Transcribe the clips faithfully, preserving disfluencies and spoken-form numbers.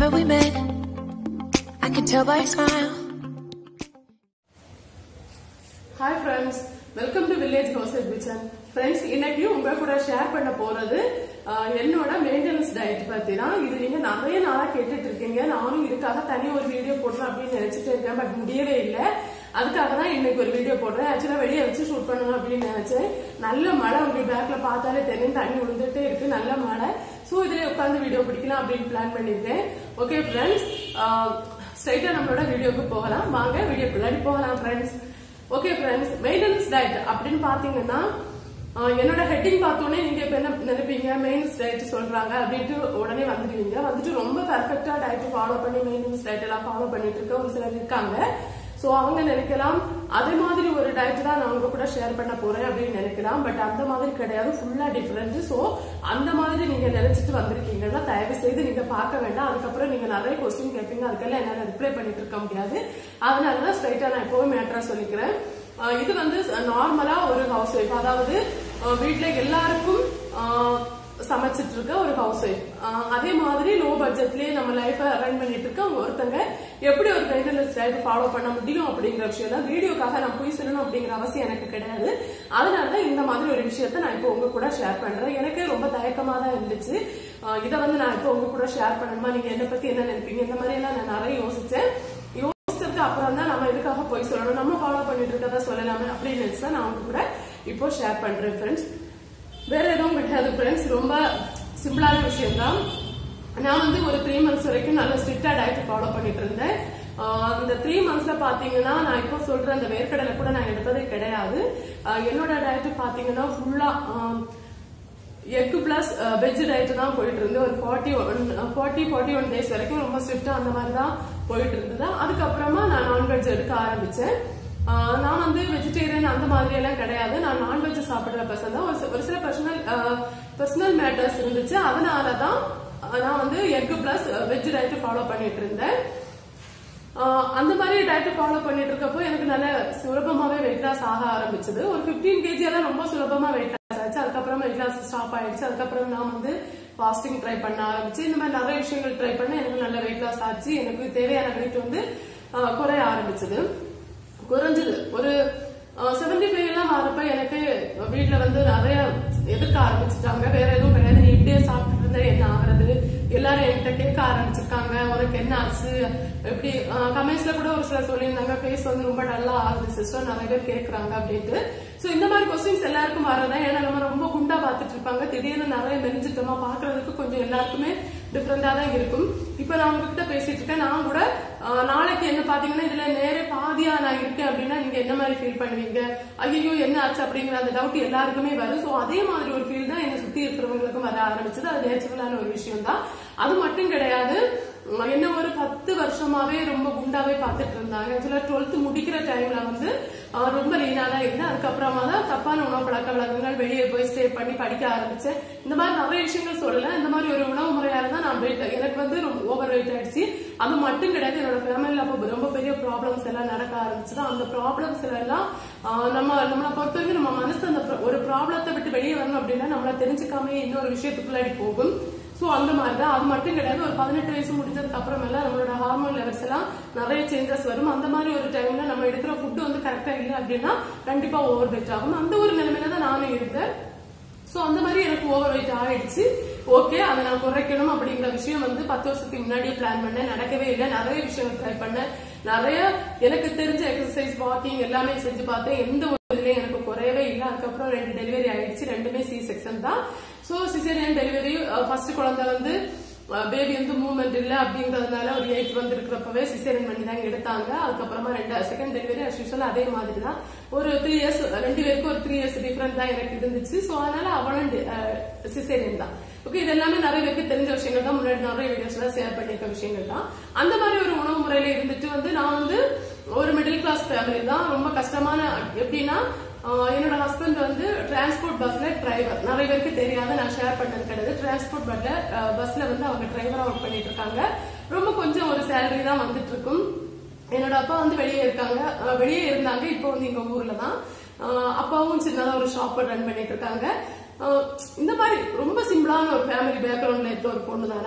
that we met. I can tell by your smile. Hi friends, welcome to Village Housewife Kitchen. Friends, இன்னைக்கு உங்க கூட share பண்ண போறது என்னோட மெயின்டெனன்ஸ் டயட் பத்தி தான். இது நீங்க நிறைய நாளா கேட்டுட்டு இருக்கீங்க. நானும் இதுக்காக தனி ஒரு வீடியோ போடலாம் அப்படின்னு நினைச்சிட்டு இருக்கேன், பட் முடியவே இல்லை. அதுக்காக தான் இன்னைக்கு ஒரு வீடியோ போடுறேன். ஆக்சுவலா வெளியே வச்சு ஷூட் பண்ணணும் அப்படின்னு நினைச்சேன். நல்ல மழை, உங்களுக்கு பேக்ல பார்த்தாலே தெரியும், தண்ணி விழுந்துட்டே இருக்கு, நல்ல மழை. சோ இதுல உட்காந்து வீடியோ பிடிக்கலாம் அப்படின்னு பிளான் பண்ணிருக்கேன். ஓகே ஃப்ரெண்ட்ஸ், ஸ்ட்ரைட்டா நம்மளோட வீடியோக்கு போகலாம். வாங்க வீடியோக்குள்ளாடி போகலாம் friends. Okay friends, maintenance diet அப்படின்னு பாத்தீங்கன்னா என்னோட ஹெட்டிங் பார்த்தோன்னே நீங்க இப்ப என்ன நினைப்பீங்க, மெயின்டெனன்ஸ் டயட் சொல்றாங்க அப்படின்ட்டு உடனே வந்துடுவீங்க. வந்துட்டு ரொம்ப பெர்ஃபெக்டா டயட் ஃபாலோ பண்ணி மெயின்டெனன்ஸ் டயட் எல்லாம் ஃபாலோ பண்ணிட்டு இருக்க ஒரு சிலர் இருக்காங்க. சோ அவங்க நினைக்கலாம் அதே மாதிரி ஒரு டயட் தான் நான் உங்க கூட ஷேர் பண்ண போறேன் அப்படின்னு நினைக்கலாம். பட் அந்த மாதிரி கிடையாது, ஃபுல்லா டிஃபரெண்ட். சோ அந்த மாதிரி நீங்க நினைச்சிட்டு வந்திருக்கீங்கன்னா தயவு செய்து நீங்க பார்க்க வேண்டாம். அதுக்கப்புறம் நீங்க நிறைய கொஸ்டின் கேட்பீங்க, அதுக்கெல்லாம் என்னால ரிப்ளை பண்ணிட்டு இருக்க முடியாது. அதனாலதான் ஸ்ட்ரைட்டா நான் எப்பவும் மேட்டரா சொல்லிக்கிறேன். இது வந்து நார்மலா ஒரு ஹவுஸ் ஒய்ஃப், அதாவது வீட்டுல எல்லாருக்கும் சமைச்சிட்டு இருக்க ஒரு ஹவுஸ் ஒய்ஃப், அதே மாதிரி லோ பட்ஜெட்லயே நம்ம லைஃப ரன் பண்ணிட்டு இருக்க ஒருத்தங்க எப்படி ஒரு மெயின்டெனன்ஸ் டயட் ஃபாலோ பண்ண முடியும் அப்படிங்கிற விஷயம் தான். வீடியோக்காக நான் போய் சொல்லணும் அப்படிங்கிற அவசியம் எனக்கு கிடையாது. அதனாலதான் இந்த மாதிரி ஒரு விஷயத்த நான் இப்போ உங்க கூட ஷேர் பண்றேன். எனக்கு ரொம்ப தயக்கமா தான் இருந்துச்சு, இதை வந்து நான் இப்போ உங்க கூட ஷேர் பண்ணணுமா, நீங்க என்ன பத்தி என்ன நினைப்பீங்க, இந்த மாதிரி எல்லாம் நான் நிறைய யோசிச்சேன். யோசிச்சதுக்கு அப்புறம் தான் நம்ம எதுக்காக போய் சொல்லணும், நம்ம ஃபாலோ பண்ணிட்டு இருக்கதா சொல்லலாமே அப்படின்னு நினைச்சு நான் உங்க கூட இப்போ ஷேர் பண்றேன் ஃப்ரெண்ட்ஸ். வேற எதுவும் கிடையாது ஃப்ரெண்ட்ஸ், ரொம்ப சிம்பிளான விஷயம் தான். நான் வந்து ஒரு த்ரீ மந்த்ஸ் வரைக்கும் நல்ல ஸ்ட்ரிக்டா டயட் ஃபாலோ பண்ணிட்டு இருந்தேன். அந்த த்ரீ மந்த்ஸ்ல பாத்தீங்கன்னா நான் இப்போ சொல்ற அந்த வேர்க்கடலை கூட நான் எடுத்ததே கிடையாது. என்னோட டயட் பாத்தீங்கன்னா ஃபுல்லா எக் பிளஸ் வெஜ் டயட் தான் போயிட்டு இருந்து ஒரு forty one forty forty one days வரைக்கும் ரொம்ப ஸ்ட்ரிக்டா அந்த மாதிரி தான் போயிட்டு இருந்தது. அதுக்கப்புறமா நான் நான்வெஜ் எடுக்க ஆரம்பிச்சேன். நான் வந்து வெஜிடேரியன் அந்த மாதிரி எல்லாம் கிடையாது, நான் நான்வெஜ் சாப்பிடுற பர்சன் தான். ஒரு சில பர்சனல் பர்சனல் மேட்டர்ஸ் இருந்துச்சு, அதனாலதான் நான் வந்து egg plus veg diet follow பண்ணிட்டு இருந்தேன். அந்த மாதிரி டயட் ஃபாலோ பண்ணிட்டு இருக்கப்போ எனக்கு நல்ல சுலபமாவே வெயிட் லாஸ் ஆக ஆரம்பிச்சது. ஒரு பிப்டீன் கேஜி எல்லாம் ரொம்ப சுலபமா வெயிட் லாஸ் ஆச்சு. அதுக்கப்புறமா வெயிட் லாஸ் ஸ்டாப் ஆயிடுச்சு. அதுக்கப்புறம் நான் வந்து ஃபாஸ்டிங் ட்ரை பண்ண ஆரம்பிச்சு. இந்த மாதிரி நிறைய விஷயங்கள் ட்ரை பண்ண எனக்கு நல்ல வெயிட் லாஸ் ஆச்சு. எனக்கு தேவையான வெயிட் வந்து குறைய ஆரம்பிச்சது. குறைஞ்சது ஒரு செவன்டி ஃபைவ் எல்லாம் வரப்ப எனக்கு வீட்டுல வந்து நிறைய எதிர்க்க ஆரம்பிச்சுட்டாங்க. வேற எதுவும் கிடையாது, நீ இப்படியே சாப்பிட்டு இருந்த என்ன ஆகுறது, எல்லாரும் என்கிட்ட கேட்க ஆரம்பிச்சிருக்காங்க, உனக்கு என்ன ஆச்சு, எப்படி கமெண்ட்ஸ்ல கூட ஒரு சிலர் சொல்லியிருந்தாங்க, ஃபேஸ் வந்து ரொம்ப டல்லா ஆகுது சிஸ்டர், நிறைய பேர் கேட்கறாங்க அப்படின்ட்டு. சோ இந்த மாதிரி கொஸ்டின்ஸ் எல்லாருக்கும் வரதான். ஏன்னா நம்ம ரொம்ப குண்டா பாத்துட்டு இருப்பாங்க, திடீர்னு நிறைய மெலிஞ்சிட்டோமா, பாக்குறதுக்கு கொஞ்சம் எல்லாருக்குமே டிஃபரெண்டா தான் இருக்கும். இப்ப நான் உங்ககிட்ட பேசிட்டு இருக்கேன், நான் கூட நாளைக்கு என்ன பாத்தீங்கன்னா இதுல நேர பாதியா நான் இருக்கேன் அப்படின்னா நீங்க என்ன மாதிரி ஃபீல் பண்ணுவீங்க, ஐயோ என்ன ஆச்சு அப்படிங்கிற அந்த டவுட் எல்லாருக்குமே வரும். சோ அதே மாதிரி ஒரு ஃபீல் தான் என்ன சுத்தி இருக்கிறவங்களுக்கும் வர ஆரம்பிச்சது. அது நேச்சுரலான ஒரு விஷயம் தான். அது மட்டும் கிடையாது, என்ன ஒரு பத்து வருஷமாவே ரொம்ப குண்டாவே பாத்துட்டு இருந்தாங்க. ஆக்சுவலா டுவெல்த் முடிக்கிற டைம்ல வந்து ரொம்ப லீனா தான் இருந்தேன். அதுக்கப்புறமா தான் தப்பான உணவு பழக்க வழக்கங்கள், வெளியே போய் ஸ்டே பண்ணி படிக்க ஆரம்பிச்சேன். இந்த மாதிரி நிறைய விஷயங்கள் சொல்லல. இந்த மாதிரி ஒரு உணவு முறையால தான் நான் வெயிட், எனக்கு வந்து ஓவர் வெயிட் ஆயிடுச்சு. அது மட்டும் கிடையாது, என்னோட ஃபேமிலியில அப்போ ரொம்ப பெரிய ப்ராப்ளம்ஸ் எல்லாம் நடக்க ஆரம்பிச்சுது. அந்த ப்ராப்ளம்ஸ் எல்லாம் நம்ம நம்மளை பொறுத்த வரைக்கும் நம்ம மனசு அந்த ஒரு ப்ராப்ளத்தை விட்டு வெளியே வரணும் அப்படின்னா நம்மள தெரிஞ்சுக்காமே இன்னொரு விஷயத்துக்குள்ளாடி போகும். சோ அந்த மாதிரிதான். அது மட்டும் கிடையாது, ஒரு பதினெட்டு வயசு முடிஞ்சதுக்கு அப்புறமேல நம்மளோட ஹார்மோன் லெவல்ஸ் எல்லாம் நிறைய சேஞ்சஸ் வரும். அந்த மாதிரி ஒரு டைம்ல நம்ம எடுக்கிற ஃபுட் வந்து கரெக்டா இல்லை அப்படின்னா கண்டிப்பா ஓவர் வெயிட் ஆகும். அந்த ஒரு நிலைமையில தான் நானும் இருந்தேன். சோ அந்த மாதிரி எனக்கு ஓவர் வெயிட் ஆயிடுச்சு. ஓகே, அதை நான் குறைக்கணும் அப்படிங்கிற விஷயம் வந்து பத்து வருஷத்துக்கு முன்னாடியே பிளான் பண்ணேன். நடக்கவே இல்லை. நிறைய விஷயங்கள் ட்ரை பண்ணேன். நிறைய எனக்கு தெரிஞ்ச எக்ஸசைஸ், வாக்கிங் எல்லாமே செஞ்சு பார்த்தேன். எந்த ஒரு இதுலயும் எனக்கு குறையவே இல்லை. அதுக்கப்புறம் ரெண்டு டெலிவரி ஆயிடுச்சு, ரெண்டுமே சி செக்ஷன் தான். சோ சிசேரியன் டெலிவரி, ஃபர்ஸ்ட் குழந்தை வந்து பேபி வந்து மூவ்மெண்ட் இல்ல அப்படிங்கறதுனால ஒரு எயிட் வந்து இருக்கிறப்பவே சிசேரியன் பண்ணி தான் எடுத்தாங்க. அதுக்கப்புறமா ரெண்டு செகண்ட் டெலிவரி அஸ்யூஷுவல் அதே மாதிரி தான். ஒரு த்ரீ இயர்ஸ் ரெண்டு பேருக்கும் ஒரு த்ரீ இயர்ஸ் டிஃபரெண்ட் தான் எனக்கு இருந்துச்சு. சோ அதனால அவனும் சிசேரியன் தான். ஓகே, இது எல்லாமே நிறைய பேருக்கு தெரிஞ்ச விஷயங்கள் தான். முன்னாடி நிறைய வீடியோஸ்ல ஷேர் பண்ணிருக்க விஷயங்கள் தான். அந்த மாதிரி ஒரு உணவு முறையில இருந்துட்டு வந்து நான் வந்து ஒரு மிடில் கிளாஸ் ஃபேமிலி தான். ரொம்ப கஷ்டமான எப்படின்னா, என்னோட ஹஸ்பண்ட் வந்து டிரான்ஸ்போர்ட் பஸ்ல டிரைவர். நிறைய பேருக்கு தெரியாத, நான் ஷேர் பண்ணது கிடையாது. டிரான்ஸ்போர்ட் பஸ்ல பஸ்ல வந்து அவங்க டிரைவரா ஒர்க் பண்ணிட்டு இருக்காங்க. ரொம்ப கொஞ்சம் ஒரு சேலரி தான் வந்துட்டு இருக்கும். என்னோட அப்பா வந்து வெளியே இருக்காங்க, வெளியே இருந்தாங்க. இப்போ வந்து எங்க ஊர்ல தான். அப்பாவும் சின்னதா ஒரு ஷாப் ரன் பண்ணிட்டு இருக்காங்க. இந்த மாதிரி ரொம்ப சிம்பிளான ஒரு ஃபேமிலி பேக்ரவுண்ட்ல இருக்க ஒரு பொண்ணு தானா.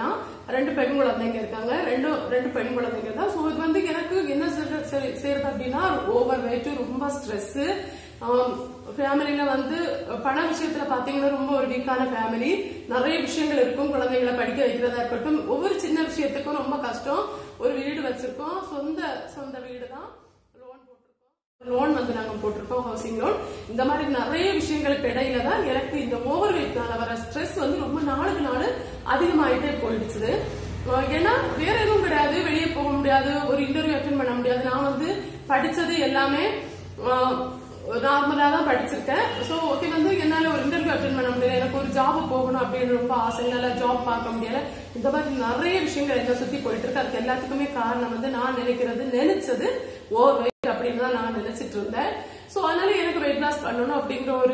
ரெண்டு பெண் குழந்தைங்க இருக்காங்க, ரெண்டும் ரெண்டு பெண் குழந்தைங்க தான். சோ இது வந்து எனக்கு என்ன செய்யறது அப்படின்னா ஓவர் வெயிட், ரொம்ப ஸ்ட்ரெஸ். ஃபேமிலியில வந்து பண விஷயத்துல பாத்தீங்கன்னா ரொம்ப ஒரு வீக்கான ஃபேமிலி. நிறைய விஷயங்கள் இருக்கும், குழந்தைங்களை படிக்க வைக்கிறதா இருக்கட்டும், ஒவ்வொரு சின்ன விஷயத்துக்கும் ரொம்ப கஷ்டம். ஒரு வீடு வச்சிருக்கோம், சொந்த சொந்த வீடு தான், லோன் போட்டிருக்கோம், லோன் வந்து நாங்க போட்டிருக்கோம், ஹவுசிங் லோன். இந்த மாதிரி நிறைய விஷயங்களுக்கு இடையில தான் எனக்கு இந்த ஓவர் வெயிட்னால வர ஸ்ட்ரெஸ் வந்து ரொம்ப நாளுக்கு நாள் அதிகமாயிட்டே போயிடுச்சு. ஏன்னா வேற எதுவும் கிடையாது, வெளியே போக முடியாது, ஒரு இன்டர்வியூ அட்டென்ட் பண்ண முடியாது. நான் வந்து படிச்சது எல்லாமே நார்மலா தான் படிச்சிருக்கேன். சோ ஓகே வந்து என்னால ஒரு இன்டர்வியூ அட்டென்ட் பண்ண முடியல, எனக்கு ஒரு ஜாப் போகணும் அப்படின்னு ரொம்ப ஆசை, என்னால ஜாப் பார்க்க முடியல. இந்த மாதிரி நிறைய விஷயங்கள் என்ன சுத்தி போயிட்டு இருக்கு. அதுக்கு எல்லாத்துக்குமே காரணம் வந்து நான் நினைக்கிறது நினைச்சது ஓவர் வெயிட் அப்படின்னு தான் நான் நினைச்சிட்டு இருந்தேன். சோ அதனால எனக்கு வெயிட் லாஸ் பண்ணணும் அப்படிங்கிற ஒரு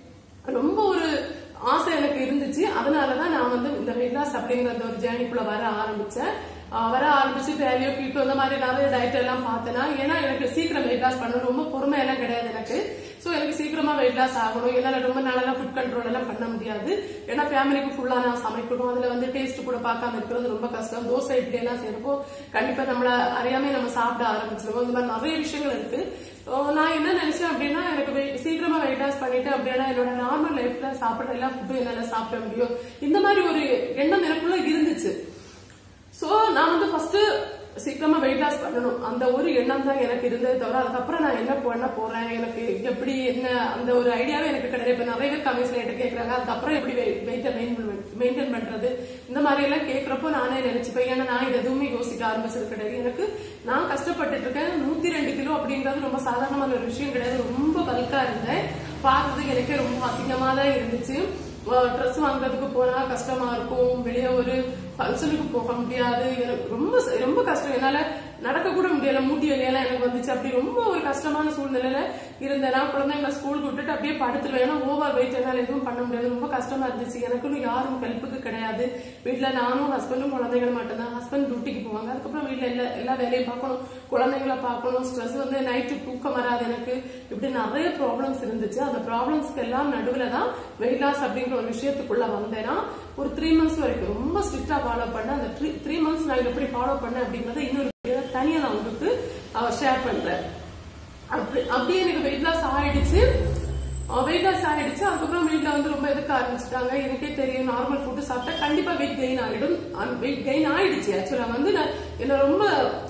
ரொம்ப ஒரு ஆசை எனக்கு இருந்துச்சு. அதனாலதான் நான் வந்து இந்த வெயிட் லாஸ் அப்படிங்கிற ஒரு ஜேர்னிக்குள்ள வர ஆரம்பிச்சேன். வர ஆரம்பிச்சு பேலியோ கீட்டோ இந்த மாதிரி நிறைய டயட் எல்லாம் பார்த்தேன்னா, ஏன்னா எனக்கு சீக்கிரம் வெயிட் லாஸ் பண்ணணும், ரொம்ப பொறுமை எல்லாம் கிடையாது எனக்கு. சோ எனக்கு சீக்கிரமா வெயிட் லாஸ் ஆகணும், என்னால ரொம்ப நாளெல்லாம் ஃபுட் கண்ட்ரோல் எல்லாம் பண்ண முடியாது. ஏன்னா ஃபேமிலிக்கு ஃபுல்லா நான் சமைக்கணும், அதுல வந்து டேஸ்ட் கூட பார்க்காம இருக்கிறது ரொம்ப கஷ்டம். தோசை இப்படி எல்லாம் செய்யறப்போ கண்டிப்பா நம்மள அறியாம நம்ம சாப்பிட ஆரம்பிச்சிருவோம். இந்த மாதிரி நிறைய விஷயங்கள் இருக்கு. நான் என்ன நினைச்சேன் அப்படின்னா, எனக்கு சீக்கிரமா வெயிட் லாஸ் பண்ணிட்டு அப்படின்னா என்னோட நார்மல் லைஃப்ல சாப்பிட எல்லா ஃபுட்டும் என்னால சாப்பிட முடியும், இந்த மாதிரி ஒரு எண்ணம் எனக்குள்ள இருந்துச்சு. சோ நான் வந்து ஃபர்ஸ்ட் சீக்கிரமா வெயிட் லாஸ் பண்ணணும் அந்த ஒரு எண்ணம் தான் எனக்கு இருந்தது தவிர, அதுக்கப்புறம் நான் என்ன பண்ண போறேன், எனக்கு எப்படி என்ன அந்த ஒரு ஐடியாவே எனக்கு கிடையாது. இப்ப நிறைய பேர் கமிஷன் ரேட்டு கேட்கறாங்க, அதுக்கப்புறம் எப்படி வெயிட்டை மெயின்டைன் பண்றது, இந்த மாதிரி எல்லாம் கேட்கறப்போ நானே நினைச்சுப்பேன். ஏன்னா நான் இது எதுவுமே யோசிக்க ஆரம்பிச்சது கிடையாது. எனக்கு நான் கஷ்டப்பட்டுட்டு இருக்கேன். நூத்தி ரெண்டு கிலோ அப்படின்றது ரொம்ப சாதாரணமான ஒரு விஷயம் கிடையாது. ரொம்ப பல்கா இருந்தேன், பார்த்ததுக்கு எனக்கே ரொம்ப அசிங்கமா தான் இருந்துச்சு. ட்ரெஸ் வாங்குறதுக்கு போனா கஷ்டமா இருக்கும், வெளியே ஒரு ஃபங்க்ஷனுக்கு போக முடியாது, எனக்கு ரொம்ப ரொம்ப கஷ்டம். என்னால நடக்க கூட முடியல, மூட்டி வலியெல்லாம் எனக்கு வந்துச்சு. அப்படி ரொம்ப ஒரு கஷ்டமான சூழ்நிலையில இருந்தேன். நான் குழந்தைங்களை ஸ்கூலுக்கு விட்டுட்டு அப்படியே படுத்துருவேன். ஏன்னா ஓவர் வெயிட் என்னால எதுவும் பண்ண முடியாது, ரொம்ப கஷ்டமா இருந்துச்சு. எனக்குன்னு யாரும் ஹெல்ப்புக்கு கிடையாது. வீட்டுல நானும் ஹஸ்பண்டும் குழந்தைகள் மட்டும்தான். ஹஸ்பண்ட் டியூட்டிக்கு போவாங்க, அதுக்கப்புறம் வீட்டுல எல்லா எல்லா வேலையும் பார்க்கணும், குழந்தைங்களை பார்க்கணும், ஸ்ட்ரெஸ் வந்து நைட்டு தூக்கம் வராது எனக்கு. இப்படி நிறைய ப்ராப்ளம்ஸ் இருந்துச்சு. அந்த ப்ராப்ளம்ஸ்க்கு எல்லாம் நடுவுல தான் வெயிட் லாஸ் அப்படிங்கிற ஒரு விஷயத்துக்குள்ள வந்தேன்னா, ஒரு த்ரீ மந்த்ஸ் வரைக்கும் ரொம்ப ஸ்ட்ரிக்டா ஃபாலோ பண்ணேன். அந்த த்ரீ மந்த்ஸ் நான் எப்படி ஃபாலோ பண்ணேன் அப்படிங்கறத இன்னொரு தனியா நான் உங்களுக்கு ஷேர் பண்றேன். அப்படியே எனக்கு வெயிட் லாஸ் ஆயிடுச்சு. வெயிட் லாஸ் ஆயிடுச்சு அதுக்கப்புறம் வீட்டுல வந்து ரொம்ப எதுக்க ஆரம்பிச்சுட்டாங்க. எனக்கே தெரியும், நார்மல் ஃபுட்டு சாப்பிட்டா கண்டிப்பா வெயிட் கெயின் ஆகிடும். வெயிட் கெயின் ஆயிடுச்சு. ஆக்சுவலா வந்து என்ன ரொம்ப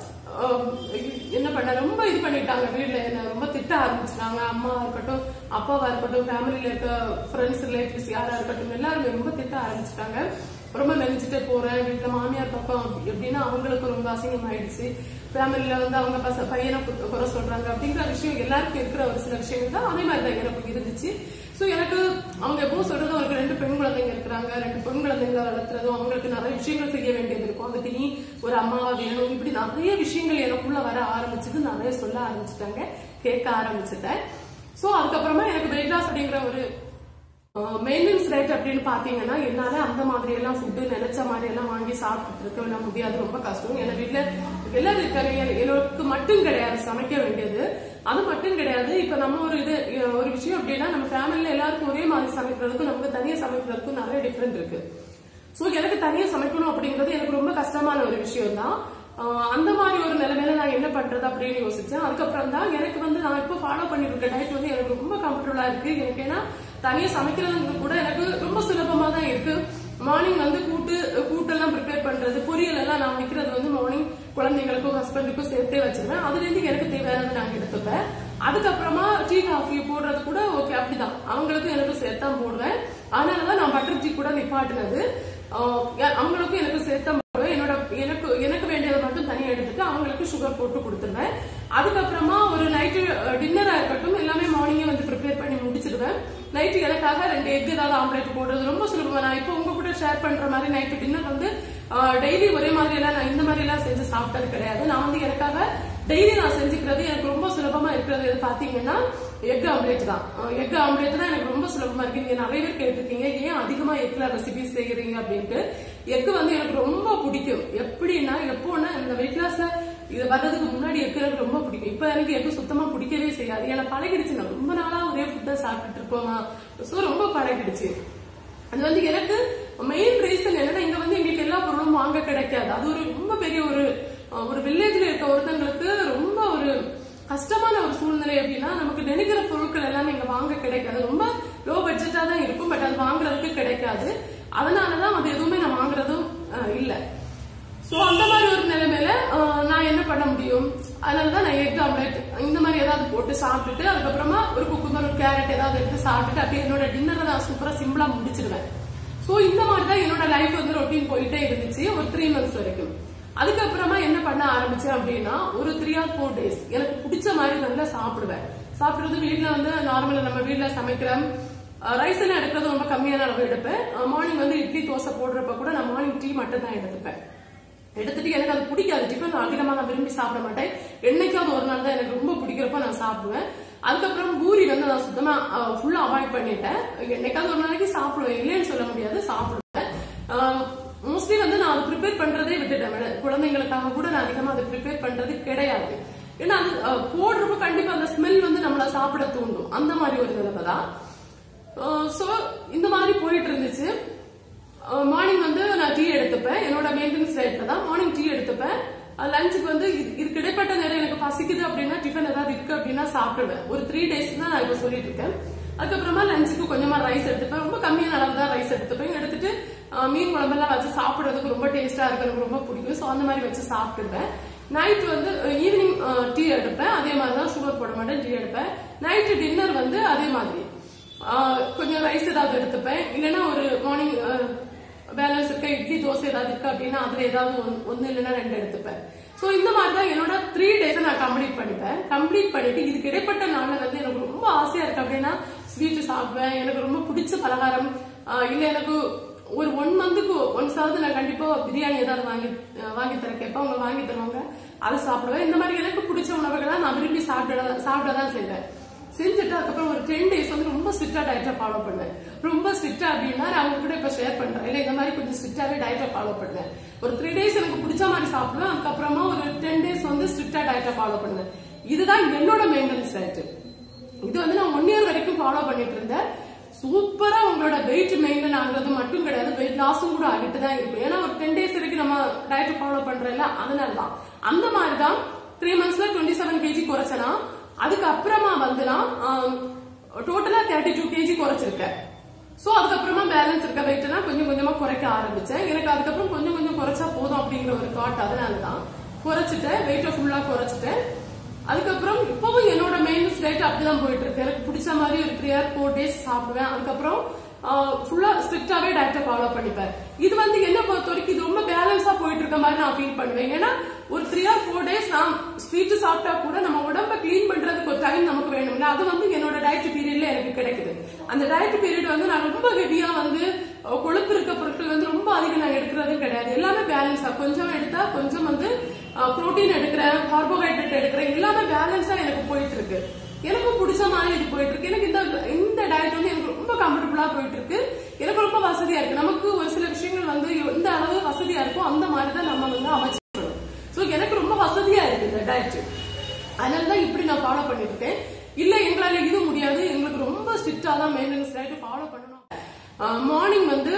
என்ன பண்ண ரொம்ப இது பண்ணிட்டாங்க. வீட்டுல என்ன ரொம்ப திட்ட ஆரம்பிச்சிட்டாங்க. அம்மாவா இருக்கட்டும், அப்பாவா இருக்கட்டும், ஃபேமிலியில இருக்க ஃப்ரெண்ட்ஸ் ரிலேட்டிவ்ஸ் யாரா இருக்கட்டும், எல்லாருமே ரொம்ப திட்ட ஆரம்பிச்சிட்டாங்க. ரொம்ப நினைச்சிட்டே போறேன். வீட்டுல மாமியார் பக்கம் எப்படின்னா அவங்களுக்கு ரொம்ப அசிங்கம் ஆயிடுச்சு. ஃபேமிலியில வந்து அவங்க பையனை குறை சொல்றாங்க அப்படிங்கிற விஷயம் எல்லாருக்கும் இருக்கிற ஒரு சில விஷயங்கள் தான். அதே மாதிரி தான் எனக்கு இருந்துச்சு. சோ எனக்கு அவங்க எப்பவும் சொல்றது, அவங்களுக்கு ரெண்டு பெண் குழந்தைங்க இருக்கிறாங்க, ரெண்டு பெண் குழந்தைங்களை வளர்த்துறதும் அவங்களுக்கு நிறைய விஷயங்கள் செய்ய வேண்டியது இருக்கும், அதுக்கு நீ ஒரு அம்மாவா வேணும், இப்படி நிறைய விஷயங்கள் எனக்குள்ள வர ஆரம்பிச்சது. நிறைய சொல்ல ஆரம்பிச்சுட்டாங்க, கேட்க ஆரம்பிச்சுட்டேன். சோ அதுக்கப்புறமா எனக்கு வெயிட் லாஸ் அப்படிங்கிற ஒரு மெயின்டெனன்ஸ் டயட் அப்படின்னு பாத்தீங்கன்னா, என்னால அந்த மாதிரி எல்லாம் ஃபுட்டு நினைச்ச மாதிரி எல்லாம் வாங்கி சாப்பிட்டு இருக்க முடியாது, ரொம்ப கஷ்டம். என் வீட்டுல எல்லாரும் இருக்காங்க, எனக்கு மட்டும் கிடையாது சமைக்க வேண்டியது, அது மட்டும் கிடையாது. இப்ப நம்ம ஒரு இது ஒரு விஷயம் அப்படின்னா, நம்ம ஃபேமிலியில எல்லாருக்கும் ஒரே மாதிரி சமைக்கிறதுக்கும் நமக்கு தனியா சமைக்கிறதுக்கும் நிறைய டிஃபரெண்ட் இருக்கு. சோ எனக்கு தனியா சமைக்கணும் அப்படிங்கிறது எனக்கு ரொம்ப கஷ்டமான ஒரு விஷயம் தான். அந்த மாதிரி ஒரு நிலைமையில நான் என்ன பண்றது அப்படின்னு யோசிச்சேன். அதுக்கப்புறம் தான் எனக்கு வந்து நான் இப்ப ஃபாலோ பண்ணிட்டு இருக்க டயட் வந்து எனக்கு ரொம்ப கம்ஃபர்டபுளா இருக்கு. எனக்கு ஏன்னா தனியா சமைக்கிறது கூட எனக்கு ரொம்ப சுலபமா தான் இருக்கு. மார்னிங் வந்து கூட்டு கூட்டெல்லாம் ப்ரிப்பேர் பண்றது, பொரியல் எல்லாம் நான் வைக்கிறது வந்து மார்னிங் குழந்தைங்களுக்கும் ஹஸ்பண்டுக்கும் சேர்த்தே வச்சிருவேன். அதுல இருந்து எனக்கு தேவையானது நாங்க எடுத்துப்பேன். அதுக்கப்புறமா டீ காஃபி போடுறது கூட ஓகே அப்படிதான், அவங்களுக்கும் எனக்கும் சேர்த்தான் போடுவேன். அதனாலதான் நான் பட்டர் டீ கூட நிப்பாட்டினது. அவங்களுக்கும் எனக்கு சேர்த்தா போடுவேன். என்னோட எனக்கு எனக்கு வேண்டியதை மட்டும் தனியா எடுத்துட்டு அவங்களுக்கு சுகர் போட்டு கொடுத்துருவேன். அதுக்கப்புறமா ஒரு நைட்டு டின்னரா இருக்கட்டும் எல்லாமே மார்னிங்கே வந்து ப்ரிப்பேர் பண்ணி முடிச்சிடுவேன். நைட்டு எனக்காக ரெண்டு எக் ஏதாவது ஆம்லேட் போடுறது ரொம்ப சுலபமா. நான் இப்போ உங்க கூட ஷேர் பண்ற மாதிரி நைட்டு டின்னர் வந்து டெய்லி ஒரே மாதிரி எல்லாம் நான் இந்த மாதிரி எல்லாம் செஞ்சு சாப்பிட்டது கிடையாது. நான் வந்து எனக்காக டெய்லி நான் செஞ்சுக்கிறது எனக்கு ரொம்ப சுலபமா இருக்கிறது பாத்தீங்கன்னா எக் ஆம்லேட் தான். எக் ஆம்லேட் தான் எனக்கு ரொம்ப சுலபமா இருக்கு. நீங்க நிறைய பேர் கேட்டிருக்கீங்க, ஏன் அதிகமா எக்ல ரெசிபிஸ் செய்யறீங்க அப்படின்ட்டு. எக் வந்து எனக்கு ரொம்ப பிடிக்கும். எப்படின்னா எப்போன்னா இந்த வெயிட் லாஸ்ல இது வர்றதுக்கு முன்னாடி எக் எனக்கு ரொம்ப பிடிக்கும். இப்ப எனக்கு எக் சுத்தமா பிடிக்கவே செய்யாது. ஏன்னா பழகிடுச்சு, நான் ரொம்ப நாளா ஒரே ஃபுட்டை சாப்பிட்டுட்டு இருக்கோமா, சோ ரொம்ப பழகிடுச்சு. அது வந்து எனக்கு மெயின் ரீசன் என்னன்னா இங்க வந்து எங்களுக்கு எல்லா பொருளும் வாங்க கிடைக்காது. அது ஒரு ரொம்ப பெரிய ஒரு ஒரு வில்லேஜ்ல இருக்க ஒருத்தங்களுக்கு ரொம்ப ஒரு கஷ்டமான ஒரு சூழ்நிலை. அப்படின்னா நமக்கு நினைக்கிற பொருட்கள் எல்லாமே இங்க வாங்க கிடைக்காது. ரொம்ப லோ பட்ஜெட்டா தான் இருக்கும், பட் அது வாங்குறதுக்கு கிடைக்காது. அதனாலதான் அது எதுவுமே நான் வாங்குறதும் இல்ல. சோ அந்த மாதிரி ஒரு நிலைமையில நான் என்ன பண்ண முடியும்? அதனாலதான் நான் எக் ஆம்லெட் இந்த மாதிரி ஏதாவது போட்டு சாப்பிட்டுட்டு அதுக்கப்புறமா ஒரு குக்கும்பர் ஒரு கேரட் ஏதாவது எடுத்து சாப்பிட்டுட்டு அப்படியே என்னோட டின்னரை நான் சூப்பரா சிம்பிளா முடிச்சிருவேன். சோ இந்த மாதிரி தான் என்னோட லைஃப் வந்து ரொட்டீன் போயிட்டே இருந்துச்சு ஒரு த்ரீ மந்த்ஸ் வரைக்கும். அதுக்கப்புறமா என்ன பண்ண ஆரம்பிச்சேன் அப்படின்னா ஒரு த்ரீ ஆர் ஃபோர் டேஸ் எனக்கு பிடிச்ச மாதிரி நல்லா சாப்பிடுவேன். சாப்பிடுறது வீட்டுல வந்து நார்மலா நம்ம வீட்டுல சமைக்கிற ரைஸ் எல்லாம் எடுக்கிறது ரொம்ப கம்மியான அளவு எடுப்பேன். மார்னிங் வந்து இட்லி தோசை போடுறப்ப கூட நான் மார்னிங் டீ மட்டும் தான் எடுத்துப்பேன். எடுத்துட்டு எனக்கு அது பிடிக்காது, டிஃபன் அதிகமா நான் விரும்பி சாப்பிட மாட்டேன். என்னைக்காவது ஒரு நாள் தான் எனக்கு ரொம்ப பிடிக்கிறப்ப நான் சாப்பிடுவேன். அதுக்கப்புறம் பூரி வந்து நான் சுத்தமா ஃபுல்லா அவாய்ட் பண்ணிட்டேன். என்னைக்காவது ஒரு நாளைக்கு சாப்பிடுவேன், இல்லைன்னு சொல்ல முடியாது, சாப்பிடுவேன். மோஸ்ட்லி வந்து நான் அதை ப்ரிப்பேர் பண்றதே விட்டுட்டேன். குழந்தைங்களுக்காக கூட நான் அதிகமா அதை ப்ரிப்பேர் பண்றது கிடையாது. ஏன்னா அது போடுறப்ப கண்டிப்பா அந்த ஸ்மெல் வந்து நம்மள சாப்பிட தூண்டும். அந்த மாதிரி ஒரு நிலைமை தான். சோ இந்த மாதிரி போயிட்டு இருந்துச்சு. மார்னிங் வந்து நான் டீ எடுத்துப்பேன். என்னோட மெயின்டெனன்ஸ் டயட்ல தான் மார்னிங் டீ எடுத்துப்பேன். லஞ்சுக்கு வந்து இது கிடைப்பட்ட நேரம் எனக்கு பசிக்குது அப்படின்னா டிஃபன் ஏதாவது இருக்கு அப்படின்னா சாப்பிடுவேன். ஒரு த்ரீ டேஸ் தான் நான் இப்ப சொல்லிட்டு இருக்கேன். அதுக்கப்புறமா லஞ்சுக்கு கொஞ்சமா ரைஸ் எடுத்துப்பேன். ரொம்ப கம்மியான அளவு தான் ரைஸ் எடுத்துப்பேன். எடுத்துட்டு மீன் குழம்பெல்லாம் வச்சு சாப்பிடுறதுக்கு ரொம்ப டேஸ்டா இருக்கு, எனக்கு ரொம்ப பிடிக்கும். சோ அந்த மாதிரி வச்சு சாப்பிட்டுருவேன். நைட் வந்து ஈவினிங் டீ எடுப்பேன். அதே மாதிரிதான் சுகர் போட மாட்டேன், டீ எடுப்பேன். நைட்டு டின்னர் வந்து அதே மாதிரி கொஞ்சம் ரைஸ் ஏதாவது எடுத்துப்பேன். இல்லைன்னா ஒரு மார்னிங் பேலன்ஸ் இருக்க இட்லி தோசை ஏதாவது இருக்கு அப்படின்னா அதுல ஏதாவது ஒன்னு இல்லைன்னா ரெண்டு எடுத்துப்பேன். சோ இந்த மாதிரிதான் என்னோட த்ரீ டேஸ் நான் கம்ப்ளீட் பண்ணிப்பேன். கம்ப்ளீட் பண்ணிட்டு இதுக்கு இடைப்பட்ட நாள்ல வந்து எனக்கு ரொம்ப ஆசையா இருக்கு அப்படின்னா ஸ்வீட் சாப்பிடுவேன். எனக்கு ரொம்ப பிடிச்ச பலகாரம் இல்ல எனக்கு ஒரு ஒன் மந்த்துக்கு ஒன்ஸ் ஆகுது நான் கண்டிப்பா பிரியாணி ஏதாவது வாங்கி வாங்கி தர கேட்பேன். அவங்க வாங்கி தருவாங்க, அதை சாப்பிடுவேன். இந்த மாதிரி எனக்கு பிடிச்ச உணவுகளை நான் விரும்பி சாப்பிட சாப்பிடதான் செய்வேன். செஞ்சுட்டு அதுக்கப்புறம் ஒரு டென் டேஸ் வந்து ரொம்ப ஸ்ட்ரிக்டா டயட்டை ஃபாலோ பண்ணேன். ரொம்ப ஸ்ட்ரிக்டா அப்படின்னா நான் அவங்க கூட இப்ப ஷேர் பண்றேன். இல்ல இந்த மாதிரி கொஞ்சம் ஸ்ட்ரிக்டாவே டயட்டை ஃபாலோ பண்ணேன். ஒரு த்ரீ டேஸ் எனக்கு பிடிச்ச மாதிரி சாப்பிடுவேன். அதுக்கப்புறமா ஒரு டென் டேஸ் வந்து ஸ்ட்ரிக்டா டயட்டை ஃபாலோ பண்ணுவேன். இதுதான் என்னோட மெயின்டெனன்ஸ் டயட். இது வந்து நான் ஒன் இயர் வரைக்கும் ஃபாலோ பண்ணிட்டு இருந்தேன். சூப்பரா உங்களோட வெயிட் மெயின்டைன் ஆகுறது மட்டும் கிடையாது, வெயிட் லாஸும் கூட ஆகிட்டு தான் இருக்கும். ஏன்னா ஒரு டென் டேஸ் வரைக்கும் நம்ம டயட் ஃபாலோ பண்றோம்ல, அதனாலதான். அந்த மாதிரிதான் த்ரீ மந்த்ஸ்ல டுவெண்ட்டி செவன் கேஜி குறைச்சனா. அதுக்கப்புறமா வந்து நான் டோட்டலா தேர்ட்டி டூ கேஜி குறைச்சிருக்கேன். சோ அதுக்கப்புறமா பேலன்ஸ் இருக்க வெயிட் எல்லாம் கொஞ்சம் கொஞ்சமா குறைக்க ஆரம்பிச்சேன். எனக்கு அதுக்கப்புறம் கொஞ்சம் கொஞ்சம் குறைச்சா போதும் அப்படிங்கிற ஒரு தாட், அதனாலதான் குறைச்சிட்டேன். வெயிட்டை ஃபுல்லா குறைச்சிட்டேன். அதுக்கப்புறம் இப்பவும் என்னோட மெயின்டெனன்ஸ் டயட் அப்படிதான் போயிட்டு இருக்கு. எனக்கு பிடிச்ச மாதிரி ஒரு த்ரீ ஆர் ஃபோர் டேஸ் சாப்பிடுவேன். அதுக்கப்புறம் ஃபுல்லா ஸ்ட்ரிக்டாவே டயட்டை ஃபாலோ பண்ணிப்பேன். இது வந்து என்ன பொறுத்த வரைக்கும் இது ரொம்ப பேலன்ஸா போயிட்டு இருக்க மாதிரி நான் ஃபீல் பண்ணுவேன். ஏன்னா ஒரு த்ரீ ஆர் ஃபோர் டேஸ் நான் ஸ்வீட் சாப்பிட்டா கூட நம்ம உடம்ப கிளீன் பண்றதுக்கு ஒரு டைம் நமக்கு வேணும்ல, அது வந்து என்னோட டயட் பீரியட்ல எனக்கு கிடைக்குது. அந்த டயட் பீரியட் வந்து நான் ரொம்ப ஹெவியா வந்து கொழுப்பு இருக்க பொருட்கள் வந்து ரொம்ப அதிகம் நான் எடுக்கிறதும் கிடையாது. எல்லாமே பேலன்ஸா கொஞ்சம் எடுத்தா கொஞ்சம் வந்து புரோட்டீன் எடுக்கிறேன், கார்போஹைட்ரேட் எடுக்கிறேன், எல்லாமே பேலன்ஸா எனக்கு போயிட்டு இருக்கு. எனக்கும் பிடிச்ச மாதிரி இது போயிட்டு இருக்கு. எனக்கு இந்த இந்த டயட் வந்து எனக்கு ரொம்ப கம்ஃபர்டபுளா போயிட்டு இருக்கு. எனக்கு ரொம்ப வசதியா இருக்கு. நமக்கு ஒரு சில விஷயங்கள் வந்து எந்த அளவு வசதியா இருக்கும் அந்த மாதிரிதான் நம்ம வந்து அமைச்சிக்கணும். சோ எனக்கு ரொம்ப வசதியா இருக்கு இந்த டயட். அதனாலதான் இப்படி நான் ஃபாலோ பண்ணிட்டு இருக்கேன். இல்ல எங்களால இது முடியாது, எங்களுக்கு ரொம்ப ஸ்ட்ரிக்டா தான் மெயின்டெனன்ஸ் டயட் ஃபாலோ பண்ணணும். மார்னிங் வந்து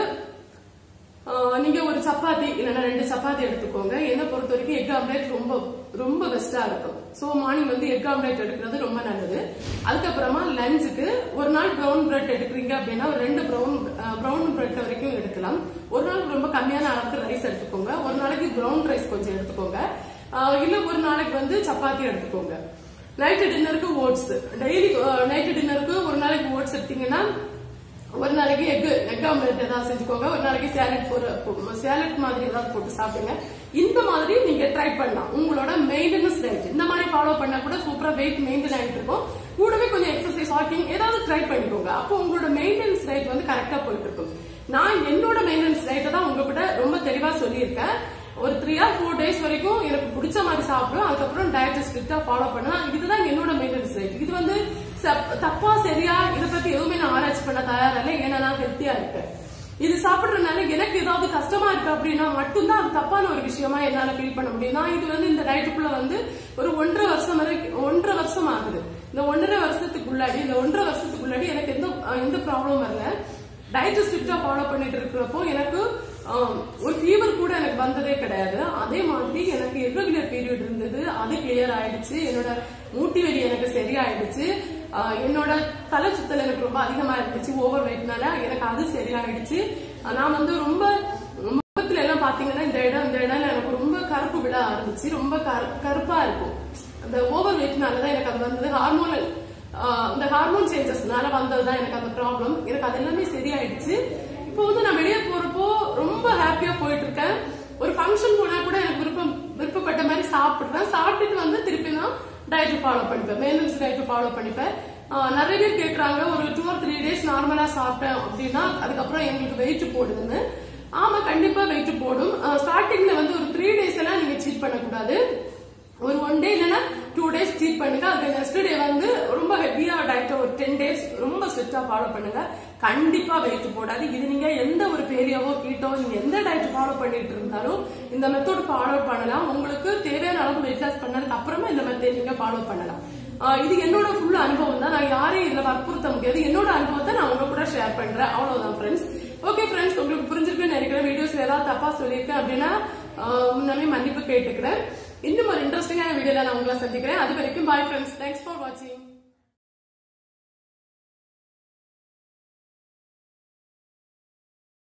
நீங்க ஒரு சப்பாத்தி இல்லைன்னா ரெண்டு சப்பாத்தி எடுத்துக்கோங்க. என்னை பொறுத்த வரைக்கும் எக் ஆம்லேட் ரொம்ப ரொம்ப பெஸ்டா இருக்கும். சோ மார்னிங் வந்து எக் ஆம்லேட் எடுக்கிறது ரொம்ப நல்லது. அதுக்கப்புறமா லஞ்சுக்கு ஒரு நாள் ப்ரௌன் பிரெட் எடுக்கிறீங்க அப்படின்னா ஒரு ரெண்டு ப்ரௌன் ப்ரௌன் பிரெட் வரைக்கும் எடுக்கலாம். ஒரு நாள் ரொம்ப கம்மியான அளவுக்கு ரைஸ் எடுத்துக்கோங்க. ஒரு நாளைக்கு ப்ரௌன் ரைஸ் கொஞ்சம் எடுத்துக்கோங்க. இல்ல ஒரு நாளைக்கு வந்து சப்பாத்தி எடுத்துக்கோங்க. நைட்டு டின்னருக்கு ஓட்ஸ். டெய்லி நைட்டு டின்னருக்கு ஒரு நாளைக்கு ஓட்ஸ் எடுத்தீங்கன்னா ஒரு நாளைக்கு எக் எக் ஆம்லேட் ஏதாவது செஞ்சுக்கோங்க. ஒரு நாளைக்கு சேலட் போற சேலட் மாதிரி ஏதாவது போட்டு சாப்பிடுங்க. இந்த மாதிரி நீங்க ட்ரை பண்ணலாம். உங்களோட மெயின்டெனன்ஸ் டயட் இந்த மாதிரி ஃபாலோ பண்ணா கூட சூப்பரா வெயிட் மெயின்டைன் ஆகிட்டு இருக்கும். கூடவே கொஞ்சம் எக்ஸசைஸ் வாக்கிங் ஏதாவது ட்ரை பண்ணிக்கோங்க. அப்போ உங்களோட மெயின்டெனன்ஸ் டயட் வந்து கரெக்டா போயிட்டு இருக்கும். நான் என்னோட மெயின்டெனன்ஸ் டயட்டை தான் உங்ககிட்ட ரொம்ப தெளிவா சொல்லியிருக்கேன். ஒரு த்ரீ ஆர் ஃபோர் டேஸ் வரைக்கும் எனக்கு பிடிச்ச மாதிரி சாப்பிடுவேன். அதுக்கப்புறம் டயட் ஸ்ட்ரிக்டா ஃபாலோ பண்ணுவேன். இதுதான் என்னோட மெயின்டெனன்ஸ் டயட். இது வந்து தப்பா சரியா இதை பத்தி எதுவுமே நான் ஆராய்ச்சி பண்ண தயாரா இல்லை. ஏன்னா நான் ஹெல்த்தியா இருக்கேன். இது சாப்பிடுறதுனால எனக்கு ஏதாவது கஷ்டமா இருக்கு அப்படின்னா மட்டும்தான் அது தப்பான ஒரு விஷயமா என்னால ஃபீல் பண்ண முடியும். நான் இது வந்து இந்த டயட்டுக்குள்ள வந்து ஒரு ஒன்றரை வருஷம் வரைக்கும் ஒன்றரை வருஷம் ஆகுது. இந்த ஒன்றரை வருஷத்துக்குள்ளாடி இந்த ஒன்றரை வருஷத்துக்குள்ளாடி எனக்கு எந்த எந்த ப்ராப்ளம் வரல. டயட் ஸ்ட்ரிக்டா ஃபாலோ பண்ணிட்டு இருக்கிறப்போ எனக்கு ஒரு ஃபீவர் கூட எனக்கு வந்ததே கிடையாது. அதே மாதிரி எனக்கு இர்ரெகுலர் பீரியட் இருந்தது, அது கிளியர் ஆயிடுச்சு. என்னோட மூட்டி வலி எனக்கு சரியாயிடுச்சு. என்னோட தலை சுத்தல் எனக்கு ரொம்ப அதிகமா இருந்துச்சு ஓவர் வெயிட்னால, எனக்கு அது சரியாயிடுச்சு. நான் வந்து ரொம்ப முகத்துல எல்லாம் பாத்தீங்கன்னா இந்த இடம் இந்த இடம் எனக்கு ரொம்ப கருப்பு விழ ஆரம்பிச்சு, ரொம்ப கருப்பா இருக்கும். அந்த ஓவர் வெயிட்னாலதான் எனக்கு அது வந்தது. ஹார்மோனல் இந்த ஹார்மோன் சேஞ்சஸ்னால வந்ததுதான் எனக்கு அந்த ப்ராப்ளம். எனக்கு அது எல்லாமே சரியாயிடுச்சு. இப்போ வந்து நான் வெளியே போறப்போ ரொம்ப ஹாப்பியா போயிட்டு இருக்கேன். ஒரு ஃபங்க்ஷன் போனா கூட எனக்கு விருப்பம் விருப்பப்பட்ட மாதிரி சாப்பிடுறேன். சாப்பிட்டுட்டு வந்து திருப்பி நான் டயட் ஃபாலோ பண்ணிப்பேன், மெயின்டெனன்ஸ் டயட் ஃபாலோ பண்ணிப்பேன். நிறைய பேர் கேட்கறாங்க ஒரு டூ ஆர் த்ரீ டேஸ் நார்மலா சாப்பிட்டேன் அப்படின்னா அதுக்கப்புறம் எங்களுக்கு வெயிட் போடுதுன்னு. ஆமா, கண்டிப்பா வெயிட் போடும். ஸ்டார்டிங்ல வந்து ஒரு த்ரீ டேஸ் எல்லாம் நீங்க சீட் பண்ணக்கூடாது. ஒரு ஒன் டே இல்லைன்னா டூ டேஸ் சீட் பண்ணுங்க. அதுக்கு நெக்ஸ்ட் டே வந்து ரொம்ப ஹெவியா டயட் ஒரு டென் டேஸ் ரொம்ப ஸ்ட்ரிக்டா ஃபாலோ பண்ணுங்க. கண்டிப்பா வெயிட் போடாது. இது நீங்க எந்த ஒரு பேரியாவோ கீட்டோ நீங்க எந்த டயட் ஃபாலோ பண்ணிட்டு இருந்தாலும் இந்த மெத்தட் ஃபாலோ பண்ணலாம். உங்களுக்கு தேவையான அளவு வெயிட் லாஸ் பண்ணதுக்கு அப்புறமா இந்த மெத்தட் நீங்க ஃபாலோ பண்ணலாம். இது என்னோட ஃபுல் அனுபவம் தான். நான் யாரையும் இதுல வற்புறுத்த முடியாது. என்னோட அனுபவத்தை நான் உங்க கூட ஷேர் பண்றேன். அவ்வளவுதான் ஃப்ரெண்ட்ஸ். ஓகே ஃப்ரெண்ட்ஸ், உங்களுக்கு புரிஞ்சிருக்குன்னு நினைக்கிறேன். வீடியோஸ்ல ஏதாவது தப்பா சொல்லியிருக்கேன் அப்படின்னா முன்னாமே மன்னிப்பு கேட்டுக்கிறேன். இன்னும் ஒரு இன்ட்ரெஸ்டிங்கான வீடியோல நான் உங்களை சந்திக்கிறேன். அது வரைக்கும் பாய் ஃப்ரெண்ட்ஸ். தேங்க்ஸ் ஃபார் வாட்சிங்.